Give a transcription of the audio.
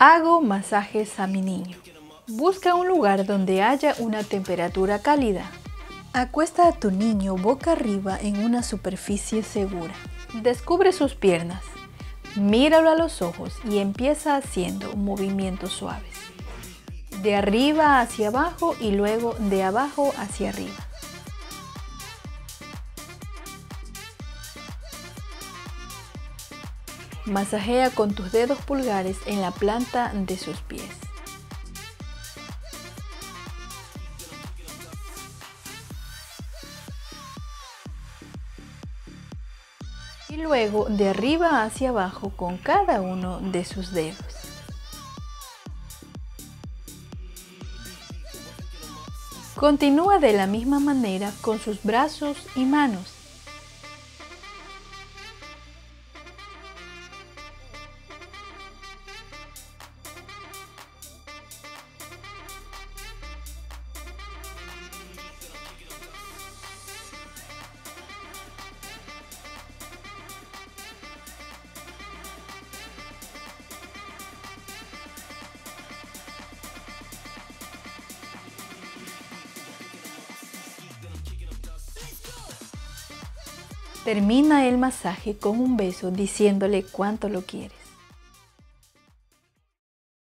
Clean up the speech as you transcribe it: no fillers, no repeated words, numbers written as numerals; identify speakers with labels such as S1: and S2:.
S1: Hago masajes a mi niño. Busca un lugar donde haya una temperatura cálida. Acuesta a tu niño boca arriba en una superficie segura. Descubre sus piernas. Míralo a los ojos y empieza haciendo movimientos suaves. De arriba hacia abajo y luego de abajo hacia arriba. Masajea con tus dedos pulgares en la planta de sus pies. Y luego de arriba hacia abajo con cada uno de sus dedos. Continúa de la misma manera con sus brazos y manos. Termina el masaje con un beso diciéndole cuánto lo quieres.